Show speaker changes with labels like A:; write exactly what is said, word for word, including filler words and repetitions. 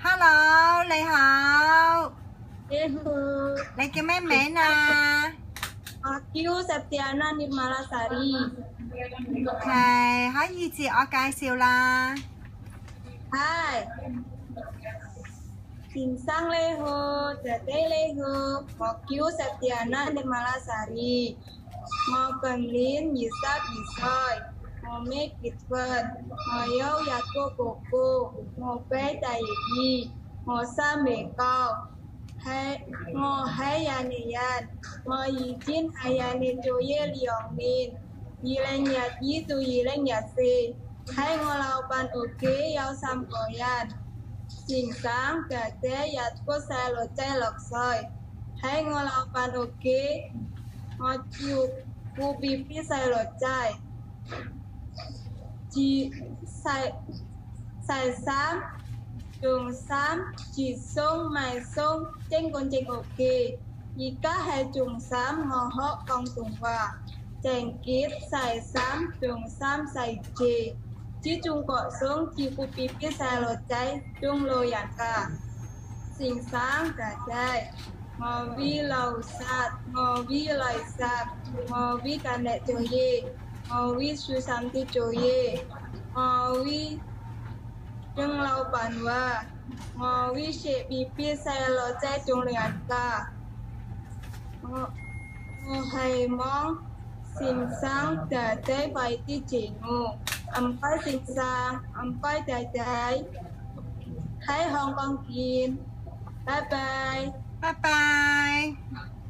A: Hello，你好。
B: 你好，
A: 你叫咩名啊？
B: 我叫 Septiana Nirmalasari。
A: 係，可以自我介紹啦。
B: Hai，先生你好，姐姐你好，我叫 Septiana Nirmalasari。我今年二十二歲，我未結婚，我有一個哥哥，我比第二，我生未夠。係我係印尼人，我已經喺印尼做嘢兩年，二零一二到二零一四，喺我老闆屋企有三個人，先生姐姐一個細路仔六歲，喺我老闆屋企我照顧 B B 細路仔，至細細三。中三接送買送正con正 OK， 而家係中三我學廣東話，正結細三中三細字，至中國送照顧 B B 細路仔中老人家，先生姐姐，我會老實，我會來實，我會勤力做嘢，我會小心啲做嘢，我會中老闆話我會寫 B B 細路仔中老人家，我我希望先生姐姐快啲接我，唔該先生，唔該姐姐，喺香港見，拜拜，
A: 拜拜。